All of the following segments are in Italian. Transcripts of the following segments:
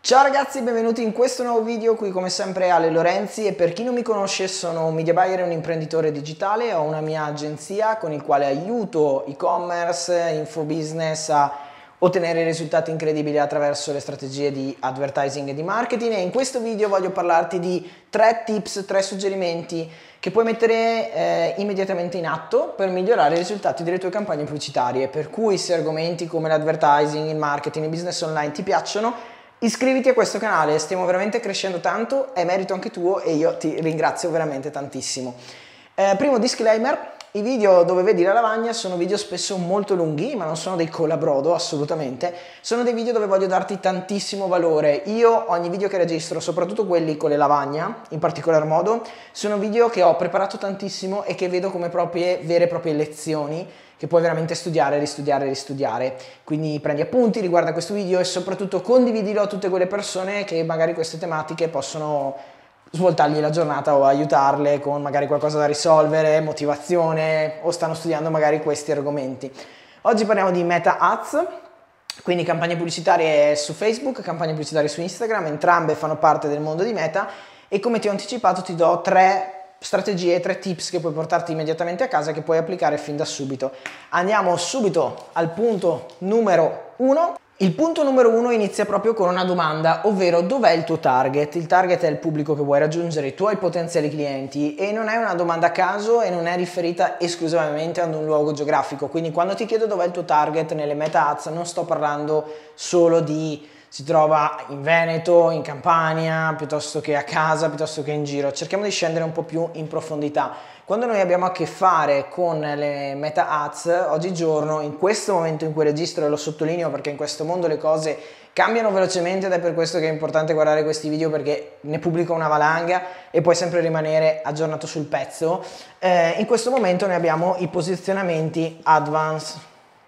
Ciao ragazzi, benvenuti in questo nuovo video. Qui come sempre Ale Lorenzi e per chi non mi conosce sono un media buyer e un imprenditore digitale. Ho una mia agenzia con il quale aiuto e-commerce, infobusiness a ottenere risultati incredibili attraverso le strategie di advertising e di marketing, e in questo video voglio parlarti di 3 tips, 3 suggerimenti che puoi mettere immediatamente in atto per migliorare i risultati delle tue campagne pubblicitarie. Per cui se argomenti come l'advertising, il marketing, il business online ti piacciono, iscriviti a questo canale, stiamo veramente crescendo tanto, è merito anche tuo e io ti ringrazio veramente tantissimo. Primo disclaimer: i video dove vedi la lavagna sono video spesso molto lunghi, ma non sono dei colabrodo, assolutamente. Sono dei video dove voglio darti tantissimo valore. Io ogni video che registro, soprattutto quelli con le lavagna, in particolar modo, sono video che ho preparato tantissimo e che vedo come vere e proprie lezioni che puoi veramente studiare, ristudiare. Quindi prendi appunti, riguarda questo video e soprattutto condividilo a tutte quelle persone che magari queste tematiche possono svoltargli la giornata o aiutarle con magari qualcosa da risolvere, motivazione, o stanno studiando magari questi argomenti. Oggi parliamo di Meta Ads, quindi campagne pubblicitarie su Facebook, campagne pubblicitarie su Instagram, entrambe fanno parte del mondo di Meta, e come ti ho anticipato ti do 3 strategie, 3 tips che puoi portarti immediatamente a casa, che puoi applicare fin da subito. Andiamo subito al punto numero 1. Il punto numero 1 inizia proprio con una domanda, ovvero dov'è il tuo target? Il target è il pubblico che vuoi raggiungere, i tuoi potenziali clienti, e non è una domanda a caso e non è riferita esclusivamente ad un luogo geografico. Quindi quando ti chiedo dov'è il tuo target nelle Meta Ads non sto parlando solo di si trova in Veneto, in Campania, piuttosto che a casa, piuttosto che in giro. Cerchiamo di scendere un po' più in profondità. Quando noi abbiamo a che fare con le Meta Ads, oggigiorno, in questo momento in cui registro, e lo sottolineo perché in questo mondo le cose cambiano velocemente ed è per questo che è importante guardare questi video, perché ne pubblico una valanga e puoi sempre rimanere aggiornato sul pezzo. In questo momento noi abbiamo i posizionamenti Advanced,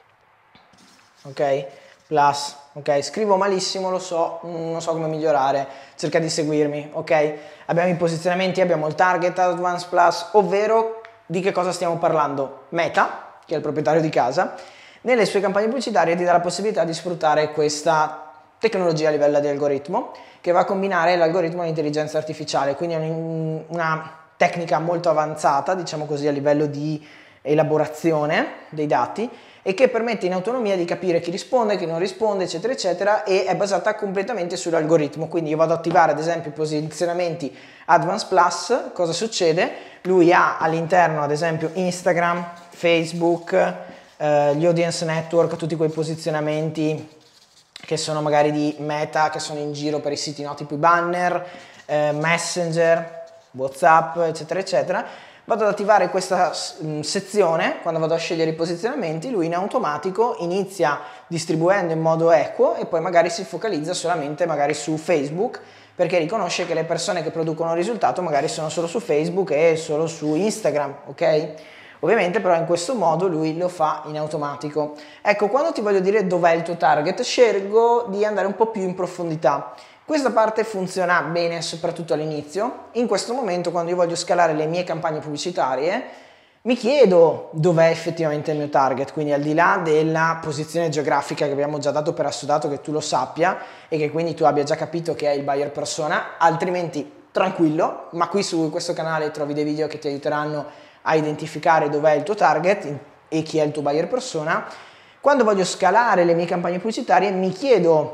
ok? Plus, ok? Scrivo malissimo, lo so, non so come migliorare, cerca di seguirmi, ok? Abbiamo i posizionamenti, abbiamo il target Advanced Plus, ovvero di che cosa stiamo parlando? Meta, che è il proprietario di casa, nelle sue campagne pubblicitarie ti dà la possibilità di sfruttare questa tecnologia a livello di algoritmo, che va a combinare l'algoritmo e l'intelligenza artificiale, quindi è una tecnica molto avanzata, diciamo così, a livello di elaborazione dei dati, e che permette in autonomia di capire chi risponde, chi non risponde, eccetera eccetera, e è basata completamente sull'algoritmo. Quindi io vado ad attivare ad esempio i posizionamenti Advanced Plus, cosa succede? Lui ha all'interno ad esempio Instagram, Facebook, gli audience network, tutti quei posizionamenti che sono magari di Meta, che sono in giro per i siti, no? Tipo i banner, Messenger, WhatsApp, eccetera eccetera. Vado ad attivare questa sezione, quando vado a scegliere i posizionamenti, lui in automatico inizia distribuendo in modo equo e poi magari si focalizza solamente magari su Facebook, perché riconosce che le persone che producono risultato magari sono solo su Facebook e solo su Instagram, ok? Ovviamente però in questo modo lui lo fa in automatico. Ecco, quando ti voglio dire dov'è il tuo target, scelgo di andare un po' più in profondità. Questa parte funziona bene soprattutto all'inizio. In questo momento, quando io voglio scalare le mie campagne pubblicitarie, mi chiedo dov'è effettivamente il mio target, quindi al di là della posizione geografica che abbiamo già dato per assodato che tu lo sappia e che quindi tu abbia già capito che è il buyer persona, altrimenti tranquillo, ma qui su questo canale trovi dei video che ti aiuteranno a identificare dov'è il tuo target e chi è il tuo buyer persona. Quando voglio scalare le mie campagne pubblicitarie mi chiedo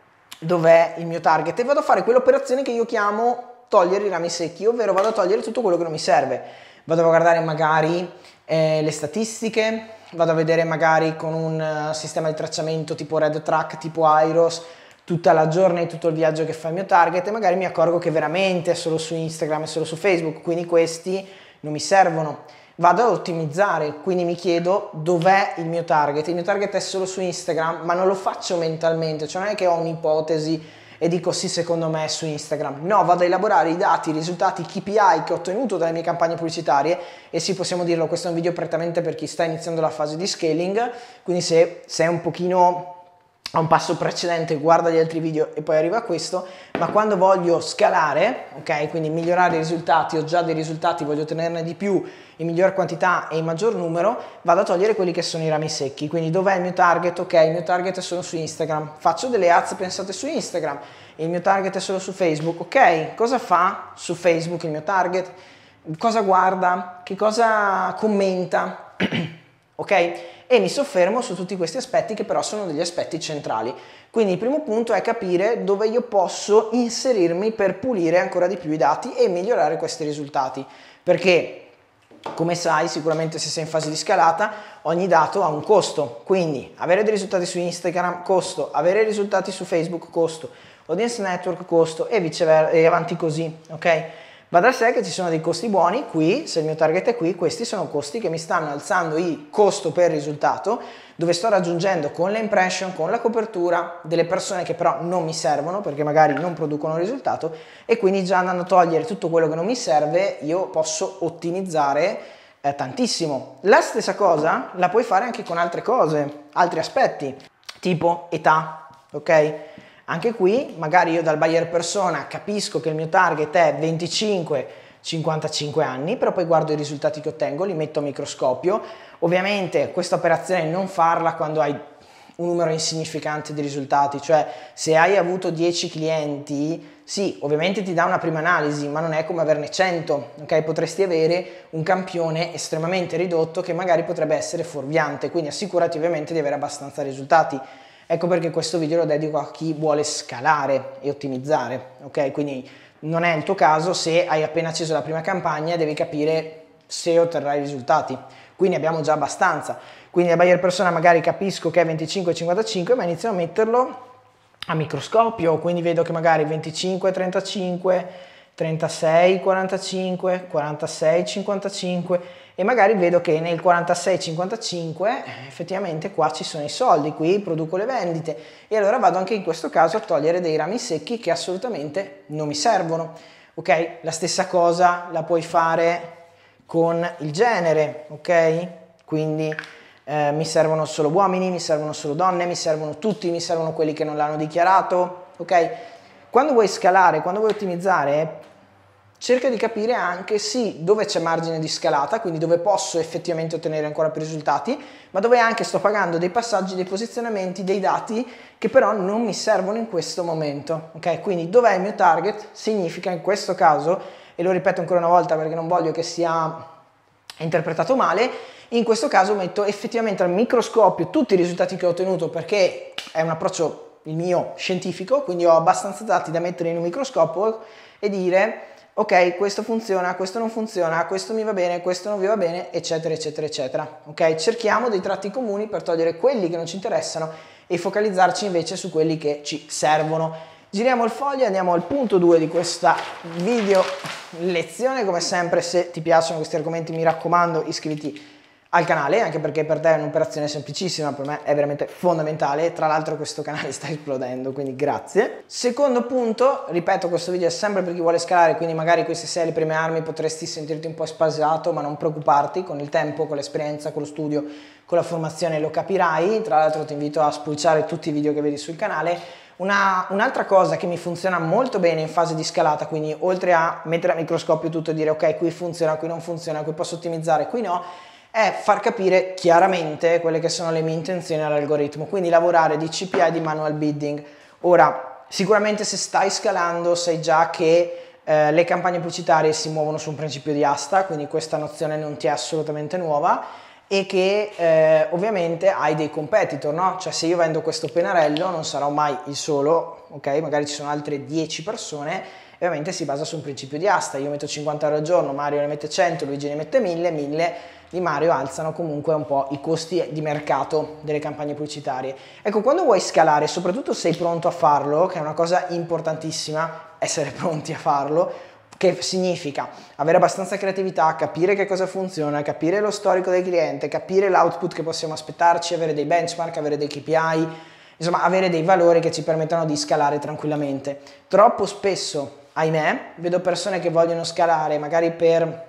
dov'è il mio target e vado a fare quell'operazione che io chiamo togliere i rami secchi, ovvero vado a togliere tutto quello che non mi serve. Vado a guardare magari le statistiche, vado a vedere magari con un sistema di tracciamento tipo RedTrack, tipo Airos, tutta la journey, tutto il viaggio che fa il mio target, e magari mi accorgo che veramente è solo su Instagram e solo su Facebook, quindi questi non mi servono. Vado ad ottimizzare, quindi mi chiedo dov'è il mio target. Il mio target è solo su Instagram, ma non lo faccio mentalmente, cioè non è che ho un'ipotesi e dico sì, secondo me è su Instagram. No, vado a elaborare i dati, i risultati, i KPI che ho ottenuto dalle mie campagne pubblicitarie, e sì, possiamo dirlo, questo è un video prettamente per chi sta iniziando la fase di scaling, quindi se sei un pochino a un passo precedente, guarda gli altri video e poi arriva a questo, ma quando voglio scalare, ok, quindi migliorare i risultati, ho già dei risultati, voglio ottenerne di più, in miglior quantità e in maggior numero, vado a togliere quelli che sono i rami secchi. Quindi dov'è il mio target? Ok, il mio target è solo su Instagram, faccio delle ads pensate su Instagram, il mio target è solo su Facebook, ok, cosa fa su Facebook il mio target? Cosa guarda? Che cosa commenta? Ok? E mi soffermo su tutti questi aspetti che però sono degli aspetti centrali. Quindi il primo punto è capire dove io posso inserirmi per pulire ancora di più i dati e migliorare questi risultati. Perché, come sai, sicuramente se sei in fase di scalata, ogni dato ha un costo. Quindi avere dei risultati su Instagram, costo, avere risultati su Facebook, costo, audience network, costo e viceversa, e avanti così, ok? Va da sé che ci sono dei costi buoni, qui, se il mio target è qui, questi sono costi che mi stanno alzando il costo per risultato, dove sto raggiungendo con le impression, con la copertura, delle persone che però non mi servono, perché magari non producono risultato, e quindi già andando a togliere tutto quello che non mi serve, io posso ottimizzare tantissimo. La stessa cosa la puoi fare anche con altre cose, altri aspetti, tipo età, ok? Anche qui magari io dal buyer persona capisco che il mio target è 25-55 anni, però poi guardo i risultati che ottengo, li metto a microscopio. Ovviamente questa operazione non farla quando hai un numero insignificante di risultati, cioè se hai avuto 10 clienti, sì, ovviamente ti dà una prima analisi, ma non è come averne 100, ok? Potresti avere un campione estremamente ridotto che magari potrebbe essere fuorviante, quindi assicurati ovviamente di avere abbastanza risultati. Ecco perché questo video lo dedico a chi vuole scalare e ottimizzare, ok? Quindi non è il tuo caso, se hai appena acceso la prima campagna devi capire se otterrai risultati, quindi abbiamo già abbastanza. Quindi a buyer persona magari capisco che è 25-55, ma inizio a metterlo a microscopio, quindi vedo che magari 25-35, 36-45, 46-55 e magari vedo che nel 46-55 effettivamente qua ci sono i soldi, qui produco le vendite e allora vado anche in questo caso a togliere dei rami secchi che assolutamente non mi servono, ok? La stessa cosa la puoi fare con il genere, ok? Quindi mi servono solo uomini, mi servono solo donne, mi servono tutti, mi servono quelli che non l'hanno dichiarato, ok? Quando vuoi scalare, quando vuoi ottimizzare, cerca di capire anche sì dove c'è margine di scalata, quindi dove posso effettivamente ottenere ancora più risultati, ma dove anche sto pagando dei passaggi, dei posizionamenti, dei dati che però non mi servono in questo momento, ok? Quindi dov'è il mio target? Significa in questo caso, e lo ripeto ancora una volta perché non voglio che sia interpretato male, in questo caso metto effettivamente al microscopio tutti i risultati che ho ottenuto perché è un approccio il mio scientifico, quindi ho abbastanza dati da mettere in un microscopio e dire ok, questo funziona, questo non funziona, questo mi va bene, questo non vi va bene, eccetera, eccetera, eccetera. Ok, cerchiamo dei tratti comuni per togliere quelli che non ci interessano e focalizzarci invece su quelli che ci servono. Giriamo il foglio e andiamo al punto 2 di questa video lezione. Come sempre, se ti piacciono questi argomenti, mi raccomando, iscriviti al canale, anche perché per te è un'operazione semplicissima, per me è veramente fondamentale. Tra l'altro questo canale sta esplodendo, quindi grazie. Secondo punto, ripeto, questo video è sempre per chi vuole scalare, quindi magari queste sei le prime armi potresti sentirti un po' spasiato, ma non preoccuparti, con il tempo, con l'esperienza, con lo studio, con la formazione lo capirai. Tra l'altro ti invito a spulciare tutti i video che vedi sul canale. Un'altra cosa che mi funziona molto bene in fase di scalata, quindi oltre a mettere a microscopio tutto e dire ok, qui funziona, qui non funziona, qui posso ottimizzare, qui no, è far capire chiaramente quelle che sono le mie intenzioni all'algoritmo, quindi lavorare di CPI, di manual bidding. Ora, sicuramente se stai scalando sai già che le campagne pubblicitarie si muovono su un principio di asta, quindi questa nozione non ti è assolutamente nuova, e che ovviamente hai dei competitor, no? Cioè se io vendo questo pennarello non sarò mai il solo, ok? Magari ci sono altre 10 persone e ovviamente si basa su un principio di asta. Io metto 50 euro al giorno, Mario ne mette 100, Luigi ne mette 1000, 1000 di Mario alzano comunque un po' i costi di mercato delle campagne pubblicitarie. Ecco, quando vuoi scalare, soprattutto se sei pronto a farlo, che è una cosa importantissima, essere pronti a farlo, che significa avere abbastanza creatività, capire che cosa funziona, capire lo storico del cliente, capire l'output che possiamo aspettarci, avere dei benchmark, avere dei KPI, insomma avere dei valori che ci permettano di scalare tranquillamente. Troppo spesso, ahimè, vedo persone che vogliono scalare magari per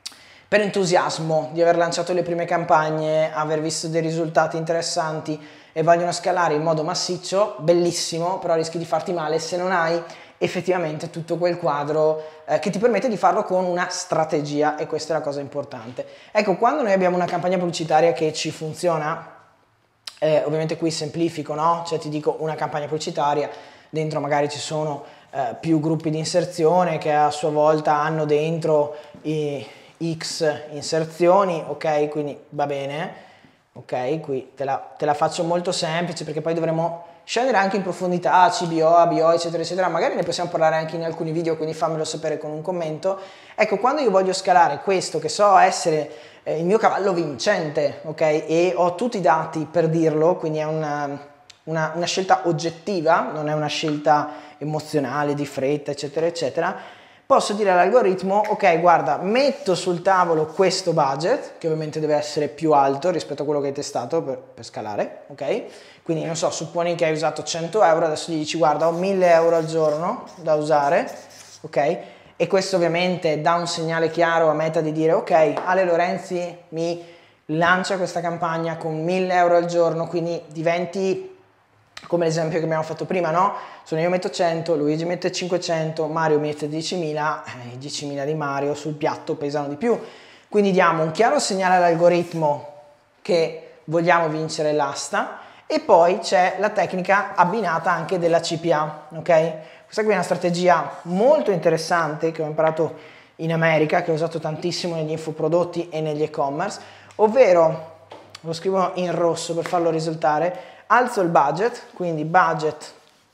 entusiasmo di aver lanciato le prime campagne, aver visto dei risultati interessanti e vogliono scalare in modo massiccio, bellissimo, però rischi di farti male se non hai effettivamente tutto quel quadro che ti permette di farlo con una strategia, e questa è la cosa importante. Ecco, quando noi abbiamo una campagna pubblicitaria che ci funziona, ovviamente qui semplifico, no? Cioè ti dico una campagna pubblicitaria, dentro magari ci sono più gruppi di inserzione che a sua volta hanno dentro X inserzioni, ok? Quindi va bene, ok? Qui te la faccio molto semplice perché poi dovremo scendere anche in profondità, CBO, ABO, eccetera, eccetera. Magari ne possiamo parlare anche in alcuni video, quindi fammelo sapere con un commento. Ecco, quando io voglio scalare questo, che so essere il mio cavallo vincente, ok? E ho tutti i dati per dirlo, quindi è una scelta oggettiva, non è una scelta emozionale, di fretta, eccetera, eccetera. Posso dire all'algoritmo, ok, guarda, metto sul tavolo questo budget, che ovviamente deve essere più alto rispetto a quello che hai testato per scalare, ok? Quindi, non so, supponi che hai usato 100 euro, adesso gli dici, guarda, ho 1000 euro al giorno da usare, ok? E questo ovviamente dà un segnale chiaro a Meta di dire, ok, Ale Lorenzi mi lancia questa campagna con 1000 euro al giorno, quindi diventi come l'esempio che abbiamo fatto prima, no? Sono io metto 100, Luigi mette 500, Mario mette 10.000, i 10.000 di Mario sul piatto pesano di più. Quindi diamo un chiaro segnale all'algoritmo che vogliamo vincere l'asta, e poi c'è la tecnica abbinata anche della CPA, ok? Questa qui è una strategia molto interessante che ho imparato in America, che ho usato tantissimo negli infoprodotti e negli e-commerce, ovvero, lo scrivo in rosso per farlo risultare, alzo il budget, quindi budget,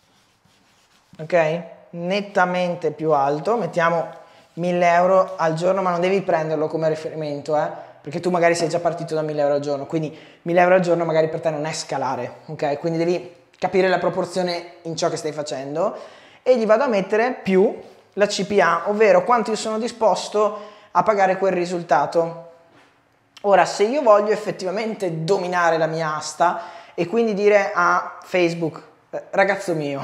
ok? Nettamente più alto, mettiamo 1000 euro al giorno, ma non devi prenderlo come riferimento, perché tu magari sei già partito da 1000 euro al giorno, quindi 1000 euro al giorno magari per te non è scalare, ok? Quindi devi capire la proporzione in ciò che stai facendo, e gli vado a mettere più la CPA, ovvero quanto io sono disposto a pagare quel risultato. Ora, se io voglio effettivamente dominare la mia asta e quindi dire a Facebook, ragazzo mio,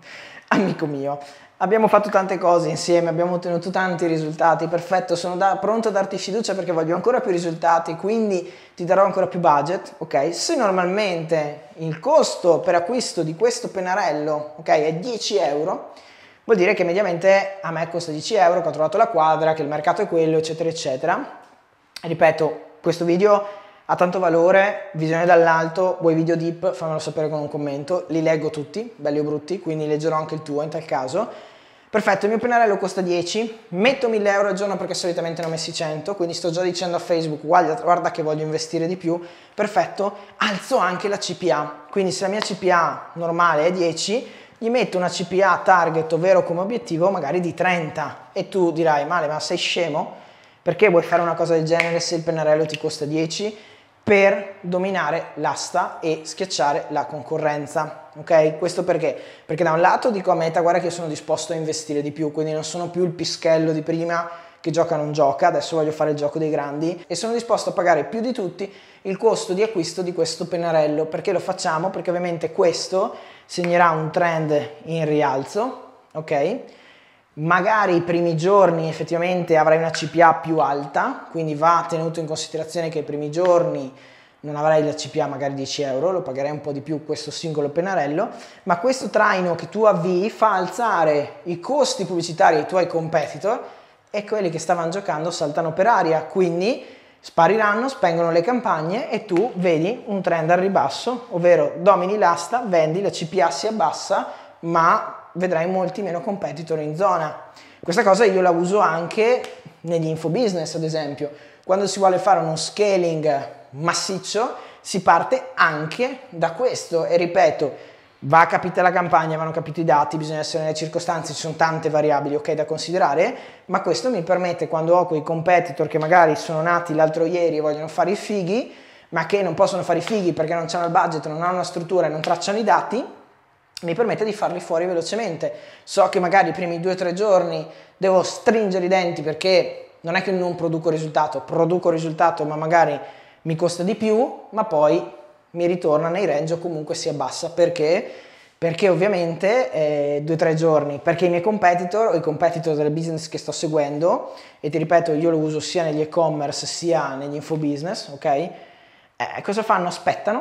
amico mio, abbiamo fatto tante cose insieme, abbiamo ottenuto tanti risultati, perfetto, sono pronto a darti fiducia perché voglio ancora più risultati, quindi ti darò ancora più budget, ok? Se normalmente il costo per acquisto di questo pennarello, ok, è 10 euro, vuol dire che mediamente a me costa 10 euro, che ho trovato la quadra, che il mercato è quello, eccetera, eccetera. Ripeto, questo video ha tanto valore, visione dall'alto, vuoi video deep, fammelo sapere con un commento, li leggo tutti, belli o brutti, quindi leggerò anche il tuo in tal caso. Perfetto, il mio pennarello costa 10, metto 1000 euro al giorno perché solitamente ne ho messi 100, quindi sto già dicendo a Facebook, guarda che voglio investire di più, perfetto, alzo anche la CPA, quindi se la mia CPA normale è 10, gli metto una CPA target, ovvero come obiettivo magari di 30, e tu dirai, Male, ma sei scemo? Perché vuoi fare una cosa del genere se il pennarello ti costa 10? Per dominare l'asta e schiacciare la concorrenza, ok? Questo perché? Perché da un lato dico a Meta, guarda che io sono disposto a investire di più, quindi non sono più il pischello di prima che gioca non gioca, adesso voglio fare il gioco dei grandi, e sono disposto a pagare più di tutti il costo di acquisto di questo pennarello. Perché lo facciamo? Perché ovviamente questo segnerà un trend in rialzo, ok? Magari i primi giorni effettivamente avrai una CPA più alta, quindi va tenuto in considerazione che i primi giorni non avrai la CPA magari 10 euro, lo pagherai un po' di più questo singolo pennarello, ma questo traino che tu avvii fa alzare i costi pubblicitari ai tuoi competitor, e quelli che stavano giocando saltano per aria, quindi spariranno, spengono le campagne e tu vedi un trend al ribasso, ovvero domini l'asta, vendi, la CPA si abbassa, ma vedrai molti meno competitor in zona. Questa cosa io la uso anche negli infobusiness, ad esempio. Quando si vuole fare uno scaling massiccio, si parte anche da questo, e ripeto, va capita la campagna, vanno capiti i dati, bisogna essere nelle circostanze, ci sono tante variabili, ok, da considerare, ma questo mi permette, quando ho quei competitor che magari sono nati l'altro ieri e vogliono fare i fighi, ma che non possono fare i fighi perché non hanno il budget, non hanno una struttura e non tracciano i dati, mi permette di farli fuori velocemente. So che magari i primi 2 o 3 giorni devo stringere i denti perché non è che non produco risultato, ma magari mi costa di più, ma poi mi ritorna nei range o comunque si abbassa. Perché? Perché ovviamente 2 o 3 giorni, perché i miei competitor o i competitor del business che sto seguendo, e ti ripeto, io lo uso sia negli e-commerce sia negli infobusiness, ok? Cosa fanno? Aspettano,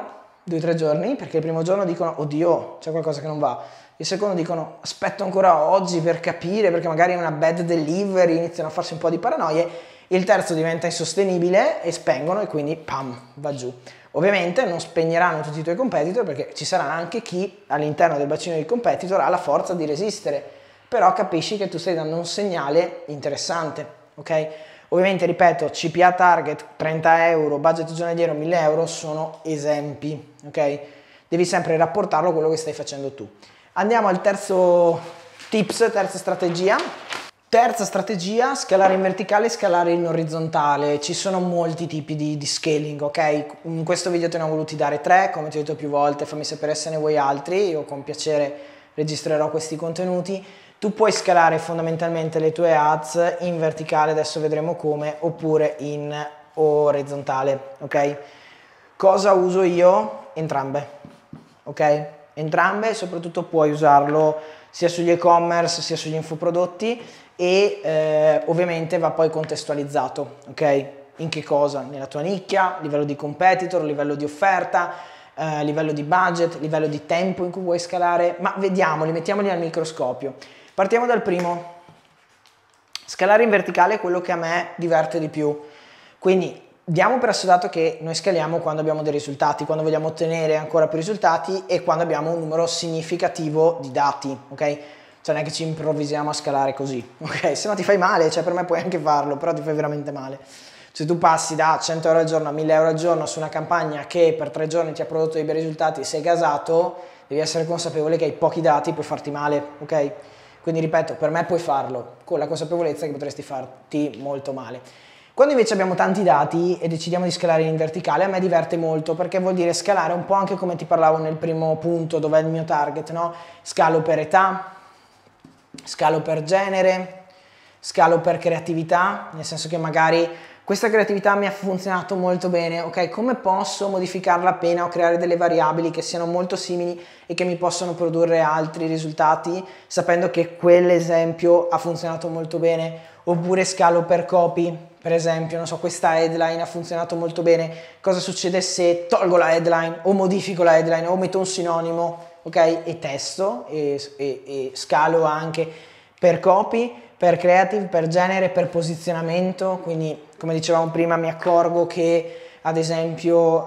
2-3 giorni, perché il primo giorno dicono oddio, c'è qualcosa che non va, il secondo dicono aspetto ancora oggi per capire, perché magari è una bad delivery, iniziano a farsi un po' di paranoie, il terzo diventa insostenibile e spengono e quindi pam, va giù. Ovviamente non spegneranno tutti i tuoi competitor, perché ci sarà anche chi all'interno del bacino dei competitor ha la forza di resistere, però capisci che tu stai dando un segnale interessante, ok? Ovviamente, ripeto, CPA target 30 euro, budget giornaliero 1000 euro sono esempi, ok? Devi sempre rapportarlo a quello che stai facendo tu. Andiamo al terzo tips, terza strategia. Terza strategia, scalare in verticale e scalare in orizzontale. Ci sono molti tipi di scaling, ok? In questo video te ne ho voluti dare 3, come ti ho detto più volte, fammi sapere se ne vuoi altri, io con piacere registrerò questi contenuti. Tu puoi scalare fondamentalmente le tue ads in verticale, adesso vedremo come, oppure in orizzontale, ok? Cosa uso io? Entrambe, ok? Entrambe, soprattutto puoi usarlo sia sugli e-commerce sia sugli infoprodotti e ovviamente va poi contestualizzato, ok? In che cosa? Nella tua nicchia, livello di competitor, livello di offerta, livello di budget, livello di tempo in cui vuoi scalare, ma vediamoli, mettiamoli al microscopio. Partiamo dal primo. Scalare in verticale è quello che a me diverte di più, quindi diamo per assodato che noi scaliamo quando abbiamo dei risultati, quando vogliamo ottenere ancora più risultati e quando abbiamo un numero significativo di dati, ok? Cioè non è che ci improvvisiamo a scalare così, ok? Se no ti fai male, cioè per me puoi anche farlo, però ti fai veramente male. Se tu passi da 100 euro al giorno a 1000 euro al giorno su una campagna che per 3 giorni ti ha prodotto dei bei risultati e sei gasato, devi essere consapevole che hai pochi dati, puoi farti male, ok? Quindi ripeto, per me puoi farlo, con la consapevolezza che potresti farti molto male. Quando invece abbiamo tanti dati e decidiamo di scalare in verticale, a me diverte molto, perché vuol dire scalare un po' anche come ti parlavo nel primo punto, dove è il mio target, no? Scalo per età, scalo per genere, scalo per creatività, nel senso che magari questa creatività mi ha funzionato molto bene, ok? Come posso modificarla appena o creare delle variabili che siano molto simili e che mi possono produrre altri risultati, sapendo che quell'esempio ha funzionato molto bene? Oppure scalo per copy, per esempio, non so, questa headline ha funzionato molto bene, cosa succede se tolgo la headline o modifico la headline o metto un sinonimo, ok? E testo e scalo anche per copy, per creative, per genere, per posizionamento, quindi come dicevamo prima mi accorgo che ad esempio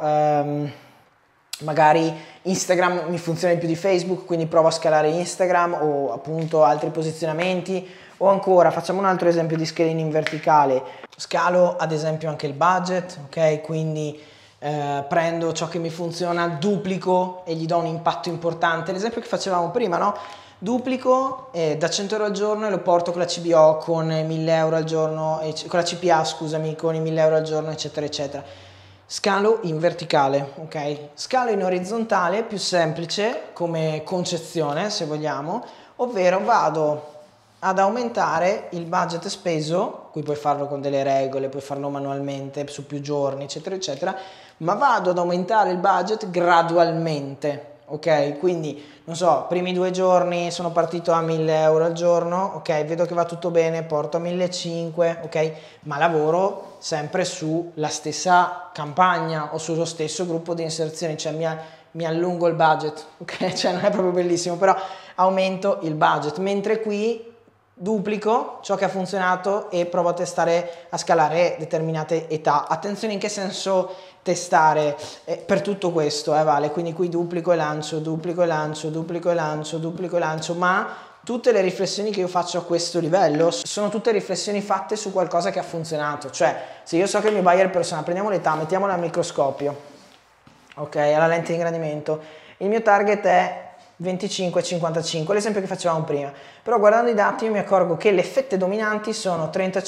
magari Instagram mi funziona di più di Facebook, quindi provo a scalare Instagram o appunto altri posizionamenti, o ancora facciamo un altro esempio di scaling in verticale, scalo ad esempio anche il budget, ok? Quindi prendo ciò che mi funziona, duplico e gli do un impatto importante, l'esempio che facevamo prima, no? Duplico da 100 euro al giorno e lo porto con la CBO con 1000 euro al giorno, con la CPA scusami, con i 1000 euro al giorno eccetera eccetera. Scalo in verticale, ok? Scalo in orizzontale, più semplice come concezione se vogliamo, ovvero vado ad aumentare il budget speso, qui puoi farlo con delle regole, puoi farlo manualmente su più giorni eccetera eccetera, ma vado ad aumentare il budget gradualmente. Ok, quindi non so, primi 2 giorni sono partito a 1000 euro al giorno, ok, vedo che va tutto bene, porto a 1500, ok, ma lavoro sempre sulla stessa campagna o sullo stesso gruppo di inserzioni, cioè mi allungo il budget, ok, cioè non è proprio bellissimo, però aumento il budget, mentre qui duplico ciò che ha funzionato e provo a testare, a scalare determinate età. Attenzione in che senso testare, per tutto questo vale, quindi qui duplico e lancio, duplico e lancio, duplico e lancio, duplico e lancio, ma tutte le riflessioni che io faccio a questo livello sono tutte riflessioni fatte su qualcosa che ha funzionato, cioè se io so che il mio buyer persona, prendiamo l'età, mettiamola al microscopio, ok, alla lente di ingrandimento, il mio target è 25-55, l'esempio che facevamo prima, però guardando i dati io mi accorgo che le fette dominanti sono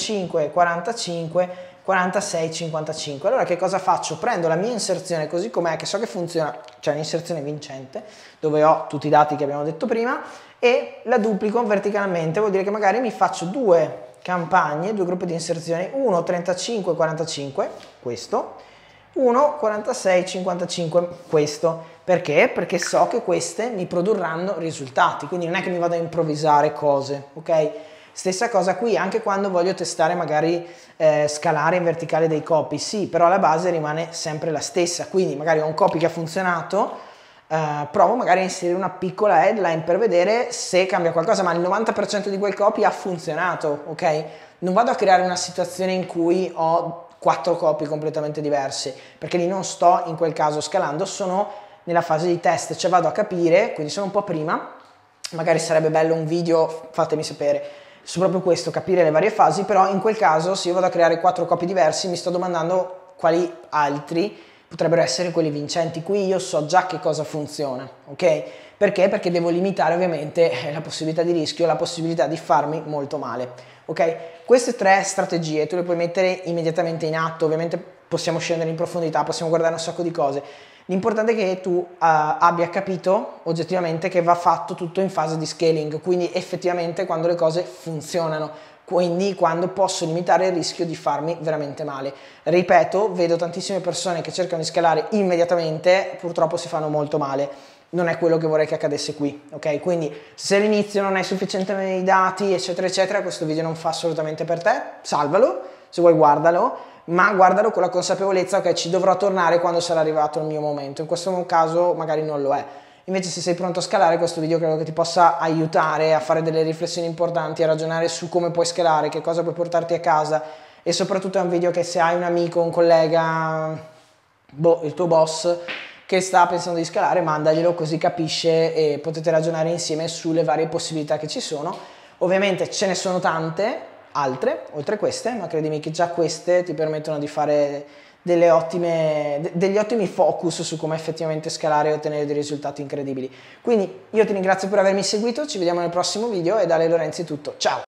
35-45, 46-55, allora che cosa faccio? Prendo la mia inserzione così com'è, che so che funziona, cioè un'inserzione vincente, dove ho tutti i dati che abbiamo detto prima, e la duplico verticalmente, vuol dire che magari mi faccio 2 campagne, 2 gruppi di inserzioni, uno 35-45, questo, uno 46-55, questo. Perché? Perché so che queste mi produrranno risultati, quindi non è che mi vado a improvvisare cose, ok? Stessa cosa qui, anche quando voglio testare magari scalare in verticale dei copy, sì, però la base rimane sempre la stessa, quindi magari ho un copy che ha funzionato, provo magari a inserire una piccola headline per vedere se cambia qualcosa, ma il 90% di quel copy ha funzionato, ok? Non vado a creare una situazione in cui ho 4 copy completamente diverse, perché lì non sto in quel caso scalando, sono nella fase di test, cioè vado a capire, quindi sono un po' prima, magari sarebbe bello un video, fatemi sapere, su proprio questo, capire le varie fasi, però in quel caso se io vado a creare 4 copy diversi mi sto domandando quali altri potrebbero essere quelli vincenti. Qui io so già che cosa funziona, ok? Perché? Perché devo limitare ovviamente la possibilità di rischio, la possibilità di farmi molto male, ok? Queste 3 strategie tu le puoi mettere immediatamente in atto, ovviamente possiamo scendere in profondità, possiamo guardare un sacco di cose. L'importante è che tu abbia capito oggettivamente che va fatto tutto in fase di scaling, quindi effettivamente quando le cose funzionano, quindi quando posso limitare il rischio di farmi veramente male. Ripeto, vedo tantissime persone che cercano di scalare immediatamente, purtroppo si fanno molto male. Non è quello che vorrei che accadesse qui, ok? Quindi se all'inizio non hai sufficientemente dati, eccetera, eccetera, questo video non fa assolutamente per te, salvalo, se vuoi guardalo, ma guardalo con la consapevolezza che ci dovrò tornare quando sarà arrivato il mio momento. In questo caso magari non lo è. Invece se sei pronto a scalare, questo video credo che ti possa aiutare a fare delle riflessioni importanti, a ragionare su come puoi scalare, che cosa puoi portarti a casa, e soprattutto è un video che se hai un amico, un collega, il tuo boss che sta pensando di scalare, mandaglielo così capisce e potete ragionare insieme sulle varie possibilità che ci sono. Ovviamente ce ne sono tante altre, oltre queste, ma credimi che già queste ti permettono di fare degli ottimi focus su come effettivamente scalare e ottenere dei risultati incredibili. Quindi io ti ringrazio per avermi seguito, ci vediamo nel prossimo video e da Ale Lorenzi è tutto, ciao!